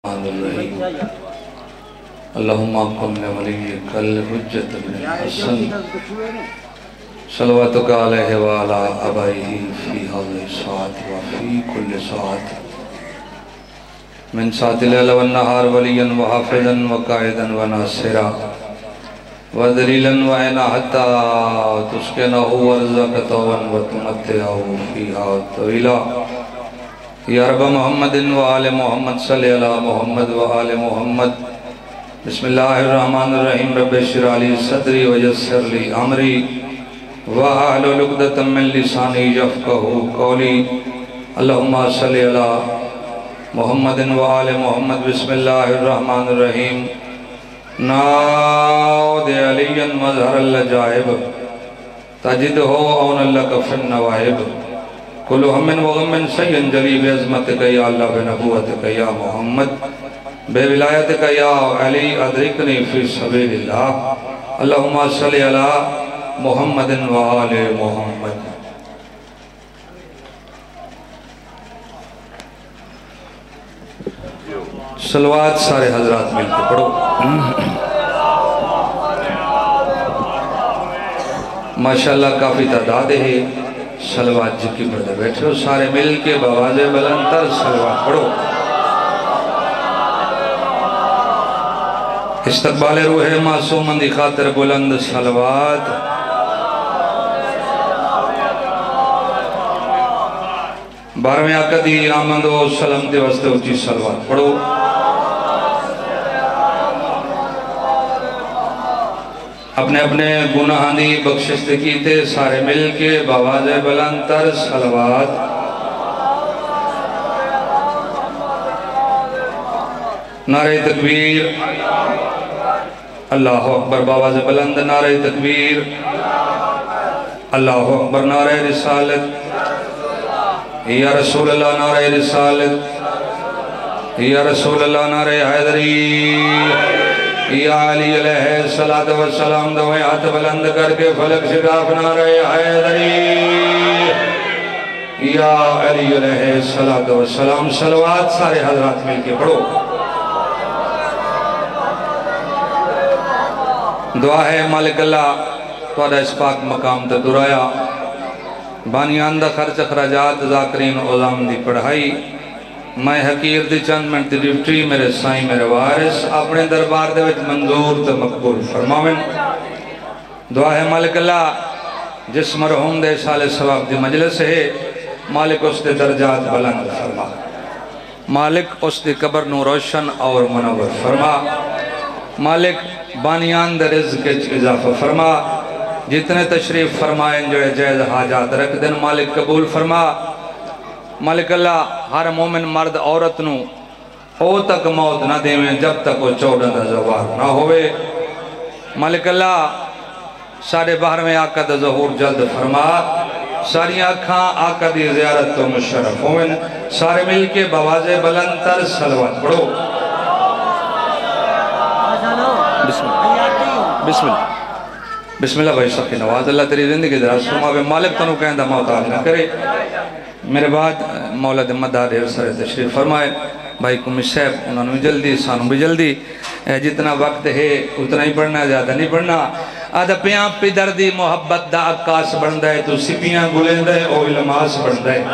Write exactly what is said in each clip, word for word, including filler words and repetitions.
اللہم کن لولیک الحجت بن الحسن صلواتک علیہ وعلا ابائیہ فی حضر ساعت وفی کل ساعت من ساعت اللیل والنہار ولیا وحافظا وقائدا وناصرا ودلیلا وعینا حتی تسکنہ ورزقتا وتمتعہ فیہا طویلا یا رب محمد و آل محمد صلی اللہ محمد و آل محمد بسم اللہ الرحمن الرحیم رب اشرح لی صدری ویسر لی امری واحلل عقدۃ من لسانی یفقہوا قولی اللہم صلی اللہ محمد و آل محمد بسم اللہ الرحمن الرحیم ناود علی مظہر الجائب تجدہ اون لک فی النوائب کل ہم و غم سین جلی بعظمتک یا اللہ بنبوتک یا محمد بے ولایتک یا علی ادرکنی فی سبیل اللہ اللہم صلی علی محمد و آل محمد صلوات سارے حضرات مل کے پڑھو ماشاءاللہ کافی تعداد ہے صلوات جی کی بردے بیٹھے ہو سارے مل کے بواز بلندر صلوات پڑھو استقبال روح معصومن دی خاطر بلند صلوات بارہویں آقدی آمد و سلام دے واسطے اچھی صلوات پڑھو اپنے اپنے گناہ دی بخشش کیتے سارے مل کے بواز بلندر صلوات نعرہ تکبیر اللہ اکبر بواز بلند نعرہ تکبیر اللہ اکبر نعرہ رسالت یا رسول اللہ نعرہ رسالت یا رسول اللہ نعرہ حیدری یا علی علیہ السلام دوئے ہاتھ بلند کر کے فلک شکاف نعرہ حیدری یا علی علیہ السلام صلوات سارے حضرات مل کے پڑھو دعا ہے مالک اللہ توڑا اس پاک مقام تے درایا بانیان دا خرچ اخراجات ذاکرین عظام دی پڑھائی میں حقیر دی چند منٹ دی ڈیوٹی میرے سائیں میرے وارث اپنے دربار دے وچ منظور تے مقبول فرماویں دعا ہے مالک اللہ جس مرحوم دے سال ثواب دی مجلس ہے مالک اس دے درجات بلند فرما مالک اس دی قبر نو روشن اور منور فرما مالک بانیان دے رزق اضافہ فرما جتنے تشریف فرمائیں جو جائز حاجات رکھ دن مالک قبول فرما مالک اللہ ہر مومن مرد عورت نو او تک موت نہ دیویں جب تک وہ چودہ دا زوار نہ ہوئے مالک اللہ سارے باہر میں آقا دا ظہور جلد فرما ساری آنکھاں آقا دی زیارت تو مشرف ہوئن سارے مل کے بواز بلند تر صلوات پڑھو بسم اللہ بسم اللہ بسم اللہ بھائی سخی نواز اللہ تیری زندگی دراز فرما بے مالک تنو کہندہ موت آج نہ کرے میرے بعد مولا دمدار دیر سر تشریف فرمائے بھائی کمی صاحب انہوں نے جلدی سانوں بھی جلدی جتنا وقت ہے اتنا ہی پڑھنا زیادہ نہیں پڑھنا آدھا پیاں پیدر دی محبت دا عکاس بڑھندا ہے تو سپیاں گلندہ ہے او علماس بڑھندا ہے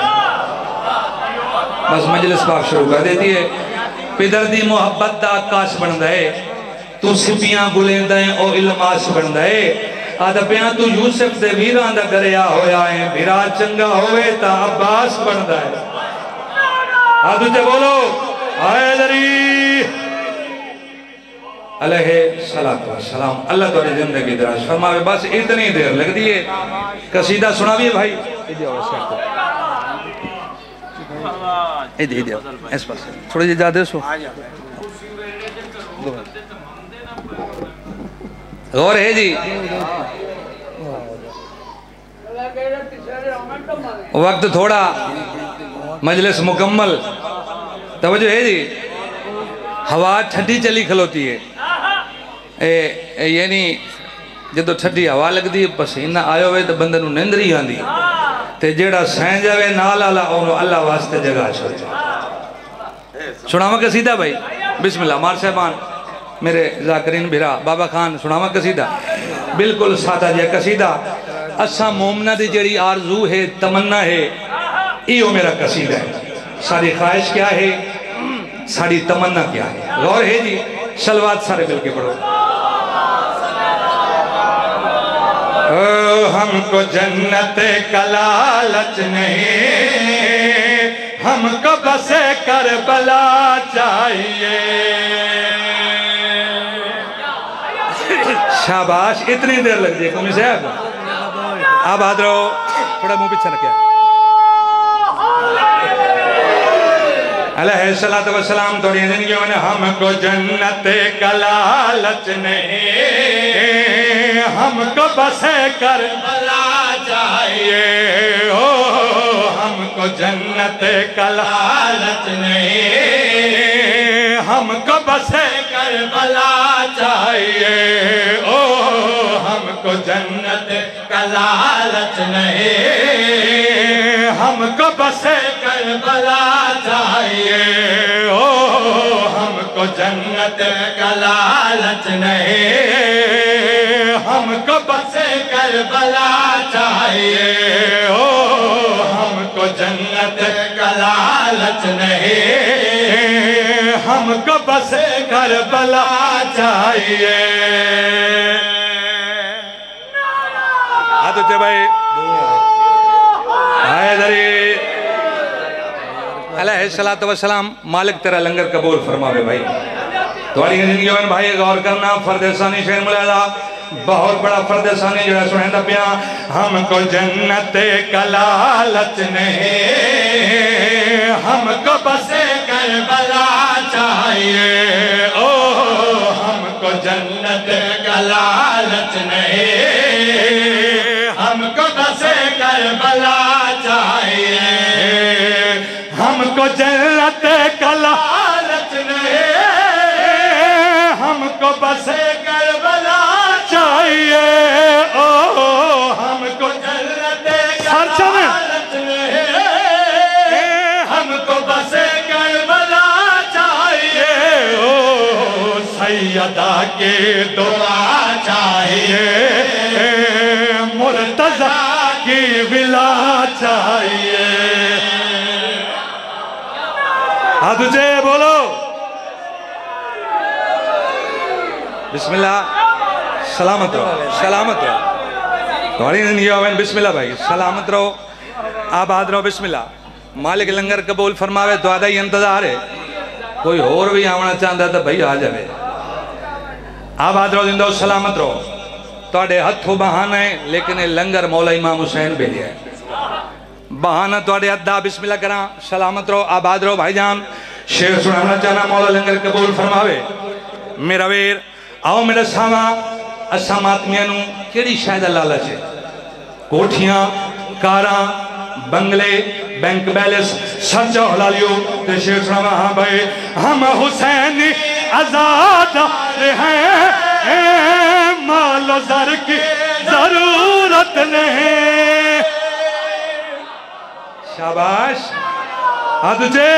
بس مجلس پاک شروع کر دیتی ہے پیدر دی محبت دا عکاس بڑھندا ہے تو سپیاں گلندہ ہے او علماس بڑھندا ہے آدھا پیاں تو یوسف دے ویران دا گریا ہویا ہے بھیرا چنگا ہوئے تا عباس بڑھندا ہے آدھو تے بولو حیدری علیہ السلام اللہ توڑی زندگی دراز فرماوے بس اتنی دیر لگ دیئے قصیدہ سنا بھی ہے بھائی ایدی ایدی اس پاس تھوڑی جی جا دے سو غور ہے جی وقت تھوڑا مجلس مکمل توجہ ہے جی ہوا ٹھنڈی چلی کھلوتی ہے یعنی جدو ٹھنڈی ہوا لگ دی پسینہ آئے ہوئے تو بندہ نو نندری آن دی تے جیڑا سین جاوے نال اللہ اللہ واسطے جگہ چھوڑ سناما قصیدہ بھائی بسم اللہ مار صاحبان میرے ذاکرین بھرا بابا خان سناوا قصیدہ بالکل سادہ جے قصیدہ اسا مومنہ دی جڑی آرزو ہے تمنا ہے ایو میرا قصیدہ ہے ساری خواہش کیا ہے ساری تمنا کیا ہے غور ہے جی سلوات سارے مل کے پڑھو ہم کو جنت کا لالچ نہیں ہم کو بس کربلا چاہیے شاباش اتنی دیر لگ جائے قومی صاحب آپ آدھ رہو تھوڑا منہ پیچھے رکھیا علیہ السلام توڑی زندگیوں نے ہم کو جنت کا لالچ نہیں ہم کو بس کربلا چاہیے ہم کو جنت کا لالچ نہیں ہم کو بس کربلا چاہیے ہم کو جنت کا لالچ نہیں ہم کو بس کربلا چاہیے ہم کو جنت کا لالچ نہیں ہم کو بس کربلا چاہیے ہم کو جنت کا لالچ نہیں ہم کو بس کربلا چاہیے آتو چے بھائی حیدری علیہ السلام مالک تیرا لنگر قبول فرماوے بھائی تواری زندگیوں میں بھائی غور کرنا فرد ثانی شہر ملازہ بہت بڑا فرد ثانی جو ہے سنیں دا پیاں ہم کو جنت کا لالچ نہیں ہم کو بس کربلا چاہیے ہم کو جنت کا لالچ نہیں ہم کو بس کربلا چاہیے ہم کو جنت کا لالچ نہیں ہم کو بس کربلا چاہیے ہم کو جنت کا لالچ نہیں ہم کو بس کربلا چاہیے سیدہ کی دعا چاہیے مرتضیٰ کی ولا چاہیے ہاتھ اچھے بولو بسم اللہ سلامت رہو سلامت رہو توڑی زندگی ہوئے بسم اللہ بھائی سلامت رہو آباد رہو بسم اللہ مالک لنگر قبول فرماوے دعا ہی انتظار ہے کوئی اور بھی آونا چاہتا ہے تو بھائی آ جائے آباد رہو زندہ سلامت رہو توڑے ہتھو بہانہ ہے لیکن لنگر مولا امام حسین بھیجے ہے بہانہ توڑے ادھا بسم اللہ کران سلامت رہو آباد رہو بھائی جان شیر سنانا چاہنا مولا لنگر قبول فرماوے میرا ویر آؤ میرا ساما اسا ماتمیانو کیڑی شاید لالچ ہے کوٹھیاں کاراں بنگلے بینک بیلس سرچہ حلالیو تے شیر سنانا ہاں بھائی ہم حسین ازادار ہیں مال و زر کی ضرورت نہیں شاباش ہاتھ اچھے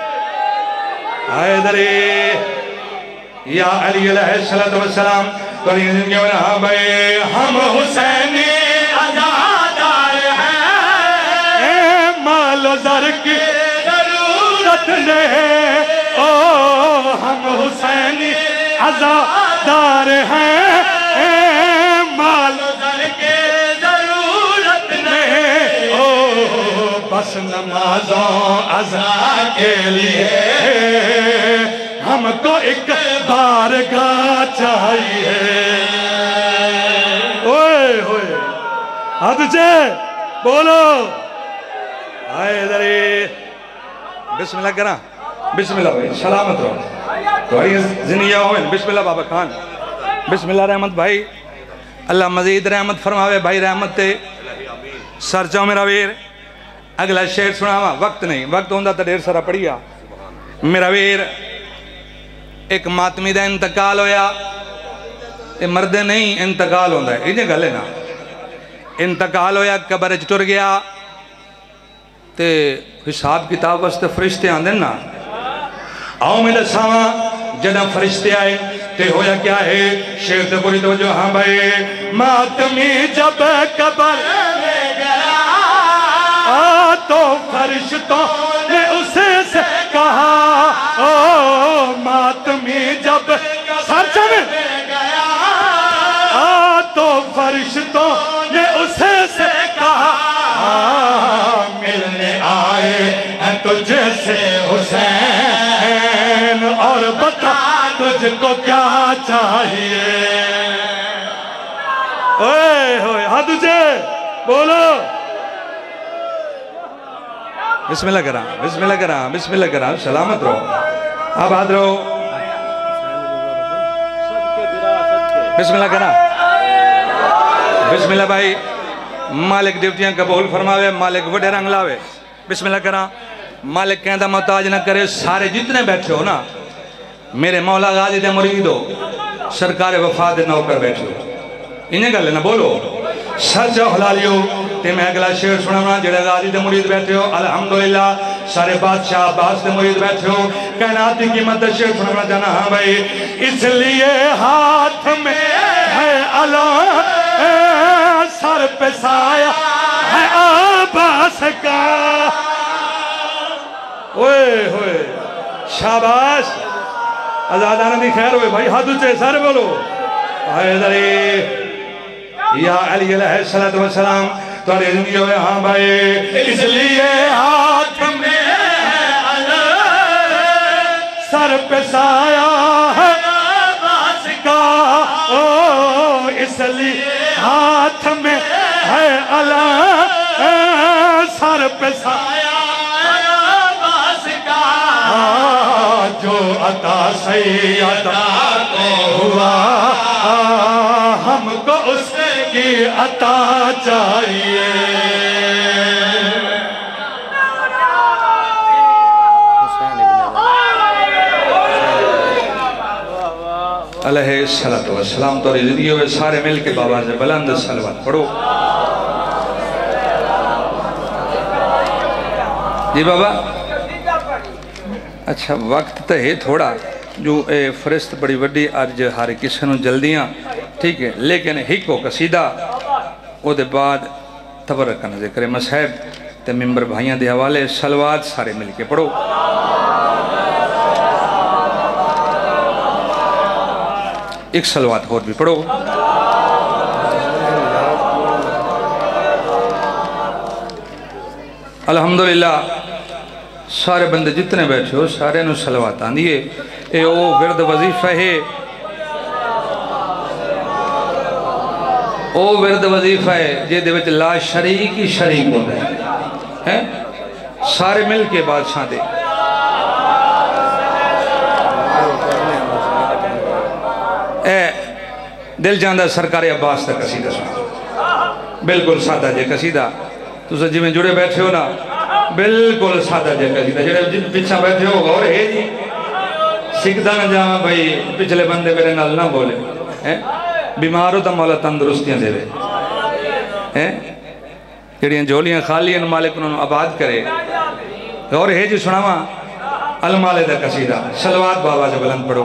حیدری یا علی علیہ السلام تو علیہ زندگیوں میں ہاں بھائی ہم حسینی ازادار ہیں مال و زر کی ضرورت نہیں ہم حسینی ازادار ہیں مال و زر کی ضرورت نہیں بس نمازوں عزا کے لیے ہم کو ایک بارگاہ چاہیے اوئے ہوئے ہاتھ اچھے بولو حیدری بسم اللہ کرنا بسم اللہ بھائی سلامت رہو تو آئی زندگیہ ہوئے بسم اللہ بابا خان بسم اللہ رحمت بھائی اللہ مزید رحمت فرماوے بھائی رحمت تے سر چاہو میرا ویر اگلا شعر سناوا وقت نہیں وقت ہوندہ تا دیر سارا پڑھیا میرا ویر ایک ماتمی دا انتقال ہویا یہ مردے نہیں انتقال ہوندہ ہے انہیں گلے نا انتقال ہویا قبر چٹر گیا تے حساب کتاب واسطے فرشتے آن دینا آؤ میرے ساما جدہ فرشتے آئے تے ہویا کیا ہے شیر تے پوری توجہ ہاں بھائی ماتمی جب قبر میں گیا تو فرشتوں نے اسے سے کہا او ماتمی جب سرچہ میں گیا تو فرشتوں نے اسے سے کہا ملنے آئے ہیں تجھ سے حسین اور بتا تجھ کو کیا چاہیے اوئے ہوئے ہاں تجھے بولو بسم اللہ کرام بسم اللہ کرام بسم اللہ کرام سلامت رہو آپ آدھ رہو بسم اللہ کرام بسم اللہ بھائی مالک ڈیوٹیاں قبول فرماوے مالک وڈے رنگ لاوے بسم اللہ کرام مالک کہندہ محتاج نہ کرے سارے جتنے بیٹھے ہو نا میرے مولا غازی دے مرید ہو سرکار وفا دے نوکر بیٹھے ہو انہیں گا لینا بولو سچ حلالیو تے میں اگلا شعر سنانا جڑے غازی دے مرید بیٹھے ہو الحمدللہ سارے بادشاہ عباس دے مرید بیٹھے ہو کائناتی کی مدد شعر سنانا جانا ہاں بھائی اس لیے ہاتھ میں ہے علام سر پہ سایہ ہے عباس کا اوئے ہوئے شاباش ازادانہ دی خیر ہوئے بھائی ہاتھ اچھے سارے بولو حیدری یا علی علیہ السلام توڑے زندگی ہوئے ہاں بھائی اس لیے ہاتھ میں علم سر پہ سایہ ہے عباس کا او اس لیے ہاتھ میں ہے علم سر پہ سایہ ہے عباس کا جو عطا سیدہ کو ہوا ہم کو اس کی عطا چاہیے علیہ السلام تو رضی ہوئے سارے مل کے بابا سے بلند صلوات پڑھو جی بابا اچھا وقت تو ہے تھوڑا جو اے فرست بڑی وڈی آج ہارے کسنوں جلدیاں ٹھیک ہے لیکن ہکو قصیدہ او دے بعد تبرکن ذکر مسحب تے ممبر بھائیاں دے حوالے صلوات سارے مل کے پڑھو ایک صلوات اور بھی پڑھو الحمدللہ سارے بندے جتنے بیٹھے ہو سارے نو صلوات آن دیئے اے او ورد وظیفہ ہے او ورد وظیفہ ہے جے دے وچ لا شریکی شریک ہوتا ہے سارے مل کے بادشاہ دے اے دل جاندہ سرکار عباس تک قصیدہ سنا بلکل سادہ جے قصیدہ تو سجی میں جڑے بیٹھے ہو نا بلکل سادہ جے قصیدہ جڑے جن پچھا بیٹھے ہو گا اور ہے جی سکھتا نہ جاما بھائی پچھلے بندے میرے نال نہ بولے بیماروں تا مولا تندرستیاں دے رہے جڑیاں جولیاں خالیاں مالک انہوں آباد کرے اور ہے جی سناما المالے دا قصیدہ صلوات بابا سے بلند پڑھو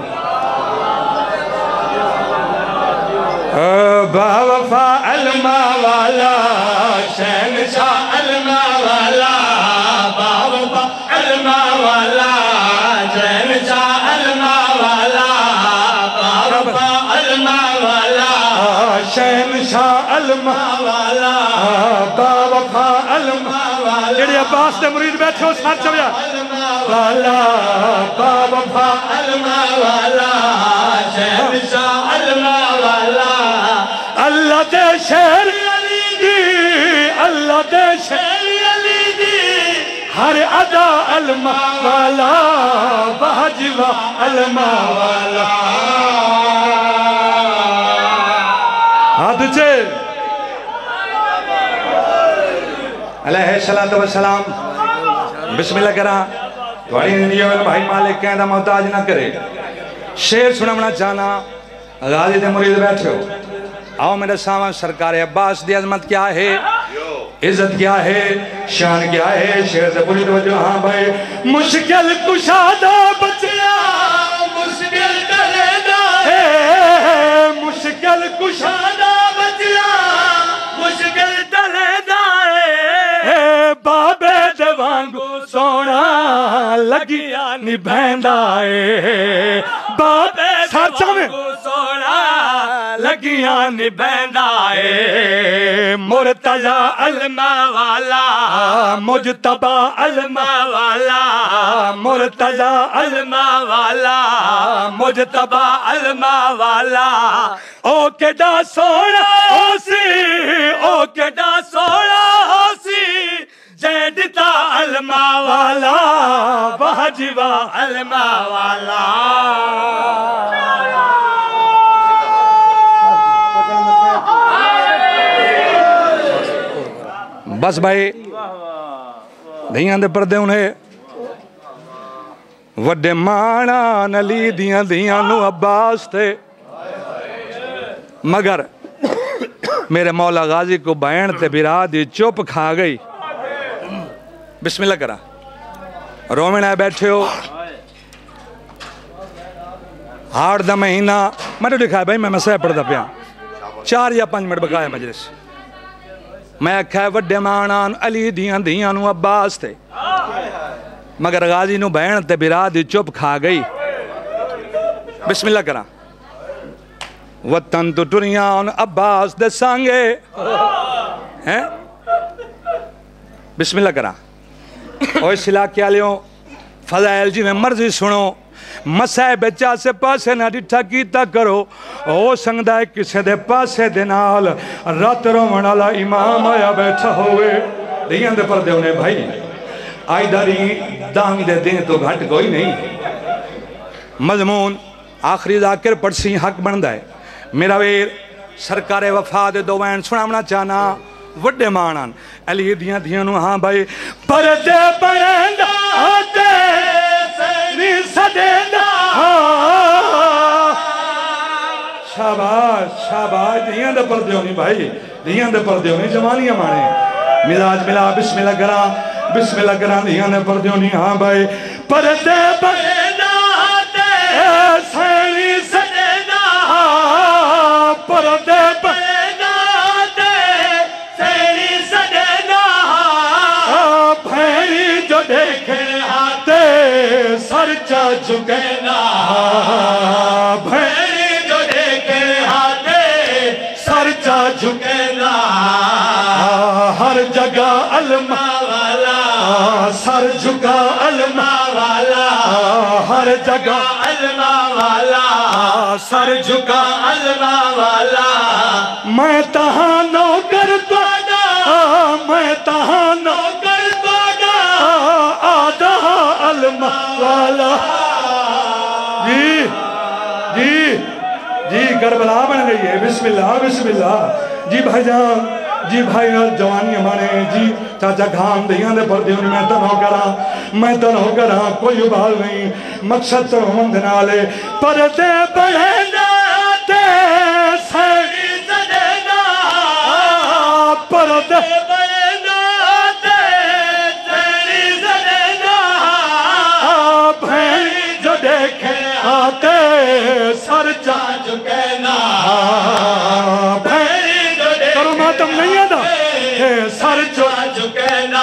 با وفا علمہ والا شہنشاہ علمہ والا با وفا علمہ والا شہنشاہ علمہ والا با وفا علمہ والا شہنشاہ علمہ والا با وفا علمہ والا جڑے عباس دے مرید بیٹھے ہو ساتھ چویا والا با وفا علمہ والا شہنشاہ علمہ والا اللہ دے شہر علی دی اللہ دے شہر علی دی ہر ادا علمہ والا بہجوہ علمہ والا ہاتھ چھے علیہ السلام بسم اللہ کرا دواری زندگیوں میں بھائی مالک کہندہ محتاج نہ کرے شیر سنمنا چاہنا غازی دے مرید بیٹھے ہو آؤ میرے سامان سرکار عباس دی عظمت کیا ہے عزت کیا ہے شان کیا ہے شیر سے پوری توجہ ہاں بھائی مشکل کشادہ بچیا مشکل لگیاں نی بہندا اے بابے سچا میں سونا لگیاں نی بہندا اے مرتضی علما والا مجتبی علما والا مرتضی علما والا مجتبی علما والا او کیڈا سونا ہو سی او کیڈا سونا ہو سی جیڈتا علما والا واہ جی واہ علما والا بس بھائی دھیاں دے پردے انہیں وڈے مانا نلی دیاں دیاں نو عباس تھے مگر میرے مولا غازی کو بین تے برا دی چوپ کھا گئی بسم اللہ کرا رومن آئے بیٹھے ہو ہاڑ دا مہینہ میں نے دکھایا بھائی میں مسئلہ پڑھ دا پیا چار یا پانچ منٹ بقایا مجلس میں کہا وڈے مانان علی دیاں دیاں نو عباس تھے مگر غازی نو بین تے برا دی چوپ کھا گئی بسم اللہ کرا وطن تو ٹریان عباس دے سانگے ہیں بسم اللہ کرا اور اس علاقے آلیوں فضائل جی میں مرضی سنو مسائے بچہ سے پاسے نہ ڈٹھا کیتا کرو او سنگدہ کسے دے پاسے دے نال رات رومن والا امام آیا بیٹھا ہوئے دیاں دے پردے انہیں بھائی آئی داری دانگ دے دیں تو گھٹ کوئی نہیں مضمون آخری ذاکر پڑسی حق بندہ ہے میرا ویر سرکار وفا دے دو وین سنامنا چاہنا وڈے مانان علی دیاں دیاں نو ہاں بھائی پردے پرندہ آتے سینی سدیندہ شاباش شاباش دیاں دے پردے ہونی بھائی دیاں دے پردے ہونی جوانیاں مانے مزاج ملا بسم اللہ کرا بسم اللہ کرا دیاں دے پردے ہونی ہاں بھائی پردے پرندہ آتے سینی سدیندہ پردے پرندہ آتے سینی سدیندہ بھیری جو دیکھے آتے سر چا جھکینا بھیری جو دیکھے آتے سر چا جھکینا ہر جگہ علما والا سر جھکا علما والا ہر جگہ علما والا سر جھکا علما والا میں تہاں نوکر توڑا میں تہاں نوکر توڑا آدھا علما والا جی جی جی کربلا بن گئی ہے بسم اللہ بسم اللہ جی بھائی جان جی بھائی جوانی ہمارے جی چاچا گھام دیاں دے پردے انہیں میں تنہو کرا میں تنہو کرا کوئی ابال نہیں مقصد تو ہم دنالے پردے پڑھنا تے سینی سدینا پردے پڑھنا تے سینی سدینا بھیری جو دیکھے آتے سر چا جھکینا بھیری جو دیکھے کرو ماتم نہیں ہے نا سر چا جھکینا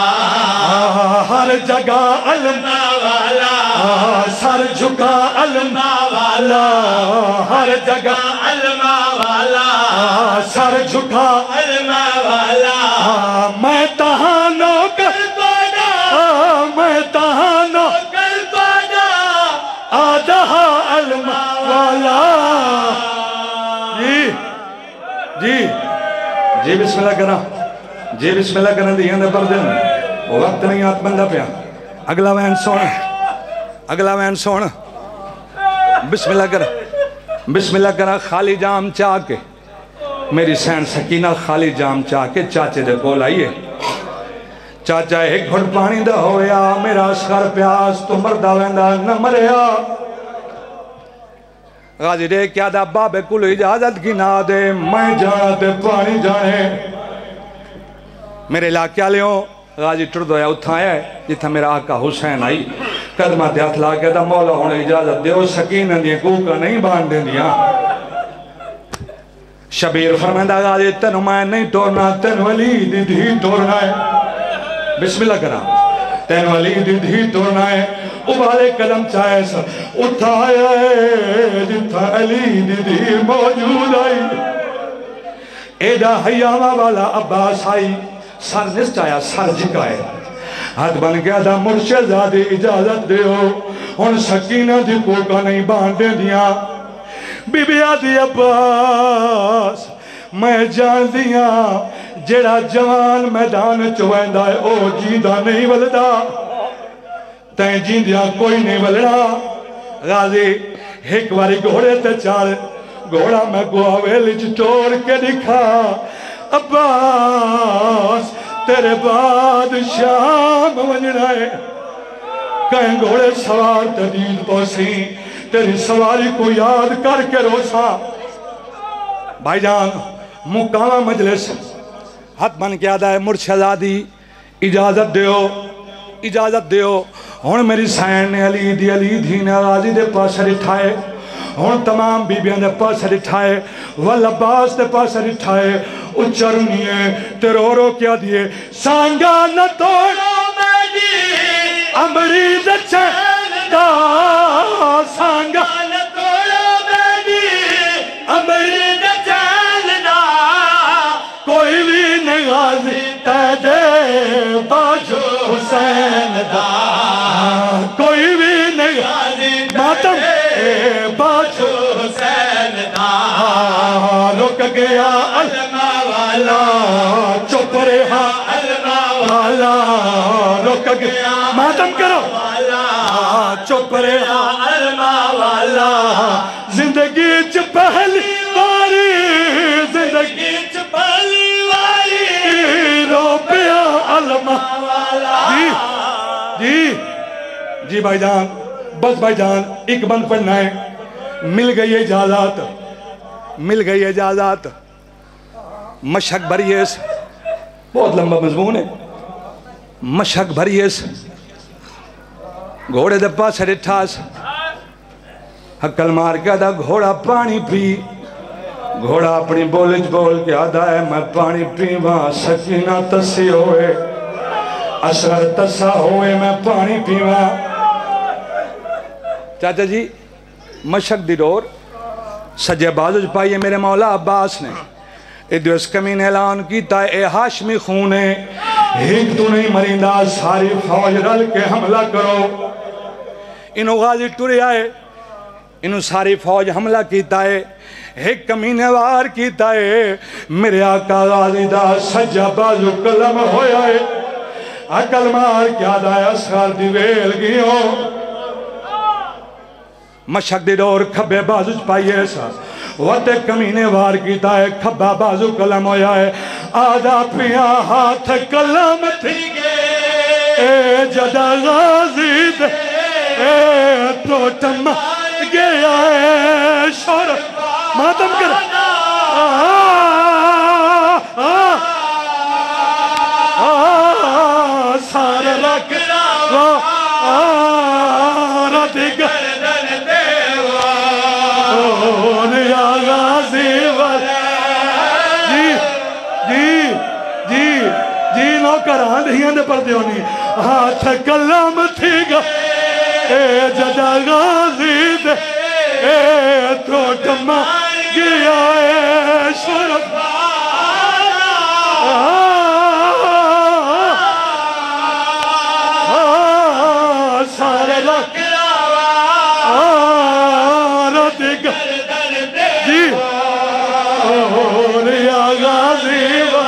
ہر جگہ علما والا سر جھکا علما والا ہر جگہ علما والا سر جھکا علما والا میں تہاں نوکر توڑا میں تہاں نوکر توڑا آدھا علما والا جی جی جی بسم اللہ کرا جی بسم اللہ کرا دیاں دے پردے وہ وقت نہیں آت بندہ پیا اگلا وین سونا اگلا وین سونا بسم اللہ کرا بسم اللہ کرا خالی جام چاہ کے میری سین سکینہ خالی جام چاہ کے چاچے دے کول آئیے چاچا ایک گھڑ پانی دا ہویا میرا اسخر پیاس تو مردہ ویندہ نہ مریا غازی دے کیا دا بابے کل اجازت کی نہ دے میں جانا تے پانی جانے میرے علاقے آلیوں غازی ٹردویا اتھایا ہے جتھا میرا آقا حسین آئی قدمہ تے ہاتھ لا کے دا مولا ہونے اجازت دے وہ سکینہ دیئے کوکا نہیں باندھیں دیا شبیر فرمائندہ غازی تنو میں نہیں ٹورنا تنو علی دی دی ٹورنا ہے بسم اللہ کرا تین علی دی دھی ٹورنا ہے ابالے قدم چاہے سا اٹھایا ہے جتھا علی دی دھی موجود آئی ایڈا حیامہ والا عباس آئی سر نسٹ آیا سر جھکائے ہاتھ بن گیا دا مرشد زادی اجازت دے ہو ان سکینہ دی کوکا نہیں باندے دیا بی بی آدھی عباس میں جان دیا جڑا جوان میدان چویندہ ہے او جیدہ نہیں ولدہ تین جیندیاں کوئی نہیں ولدہ غازی ایک باری گھوڑے تے چار گھوڑا میں گواویلی چٹور کے دکھا عباس تیرے بعد شام ونجنا ہے کہیں گھوڑے سوار تدید پوسی تیری سواری کو یاد کر کے روسا بھائی جان مقامہ مجلس حد بن کے آدھا ہے مرشدادی اجازت دیو اجازت دیو ہون میری سین نے علی دی علی دھین غازی دے پاس رٹھائے ہون تمام بی بیان دے پاس رٹھائے والعباس دے پاس رٹھائے اچرنیے تیرو رو کیا دیئے سانگا نہ توڑو میری امرید چہدہ سانگا نہ توڑو میری امرید چہدہ کوئی بھی نغازی تیدے باجو حسین دا کوئی بھی نغازی ماتم باجو حسین دا رک گیا علمہ والا چپ رہا علمہ والا رک گیا ماتم کرو چپ رہا علمہ والا زندگی چ پہلی باری زندگی چ پہلی باری رو پیا علمہ والا جی جی جی بھائی جان بس بھائی جان ایک بند پڑھنا ہے مل گئی اجازت مل گئی اجازت مشک بھریس بہت لمبا مضمون ہے مشک بھریس گھوڑے دے پاس رٹھاس حقل مار کے آدھا گھوڑا پانی پی گھوڑا اپنی بولج بول کے آدھا ہے میں پانی پی وہاں سکینہ تسی ہوئے اثر تسا ہوئے میں پانی پی وہاں چاچا جی مشک دی ڈور سجے بازو پائیے میرے مولا عباس نے ادھو اس کمین اعلان کیتا ہے اے ہاشمی خونے ایک تو نہیں مریندہ ساری فوج رل کے حملہ کرو انہوں غازی ٹورے آئے انہوں ساری فوج حملہ کیتا ہے ایک کمین وار کیتا ہے میرے آقا غازی دا سجا بازو کلم ہویا ہے عقل مار کیا دا اسخار دی ویل گیوں مشک دی ڈور کھبے بازو پائیے سا وقت کمینے وار کیتا ہے کھبا بازو کلم ہویا ہے آدھا پیا ہاتھ کلم تھی گے اے جدا غازی دے اے ٹوٹم گیا ہے شور ماتم کر سارے رکھ آرہ دیگر کران دھیاں دے پر دیونی ہاتھ کلم تھی گا اے جدا غازی دے اے ٹوٹم گیا اے شرف سارے رکھ آرہ دیگر جی اور یا غازی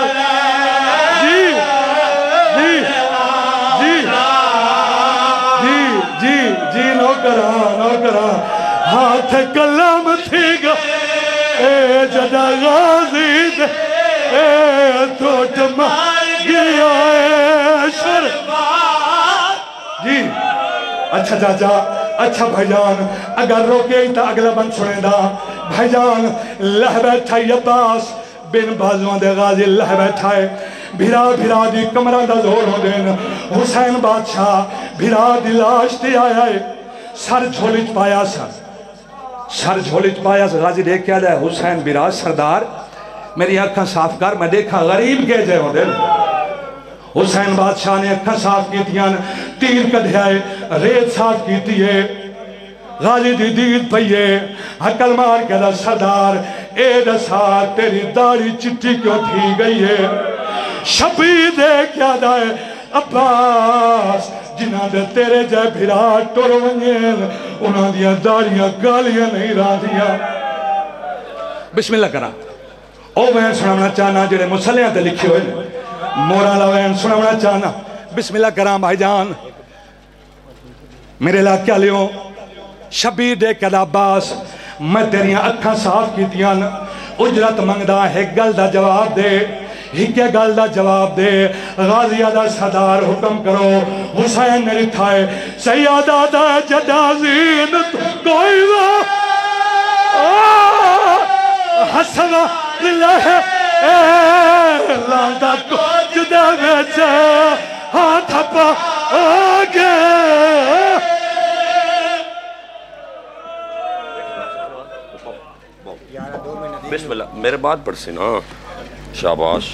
ہاتھ کلم تھی گا اے جدا غازی دے اے ٹوٹم گیا اے شرف جی اچھا چاچا اچھا بھائی جان اگر روکے تا اگلا بند چھوڑیں دا بھائی جان لہ بیٹھا عباس بن بازوان دے غازی لہ بیٹھا ہے بھیرا بھیرا دی کمرہ دا زور ہو دین حسین بادشاہ بھیرا دی لاش دی آیا ہے سر جھولچ پایا سر سر جھولچ پایا سر غازی دیکھ کیا دے حسین بیراج سردار میری آنکھاں صاف کر میں دیکھا غریب کے جے ہو دل حسین بادشاہ نے اکھا صاف کی دیان تیر کدھے آئے ریت صاف کی دیئے غازی دی دید پئیے حکل مار کے دا سردار اے دسار تیری داڑھی چٹی کیوں تھی گئی ہے شبیر دے کیا دائے عباس جنہ دے تیرے جائے بھرا ٹور ونگین انہاں دیا داڑیاں گالیاں نہیں را دیا بسم اللہ کرا او وین سنامنا چاہنا جڑے مسلیاں تے لکھی ہوئے مورالا وین سنامنا چاہنا بسم اللہ کرام بھائی جان میرے علاقہ لیوں شبیر دے کے دا عباس میں تیریاں اکھاں صاف کی دیان اجرت منگدہ ہے گل دا جواب دے ہکے گل دا جواب دے غازیہ دا صدار حکم کرو حسین نے لکھائے سیادہ دا جدازین کوئی دا حسن اللہ اے لاندا کو جدہ ویچے ہاتھ پا آگے بسم اللہ میرے بات پڑھ سی نا شاباش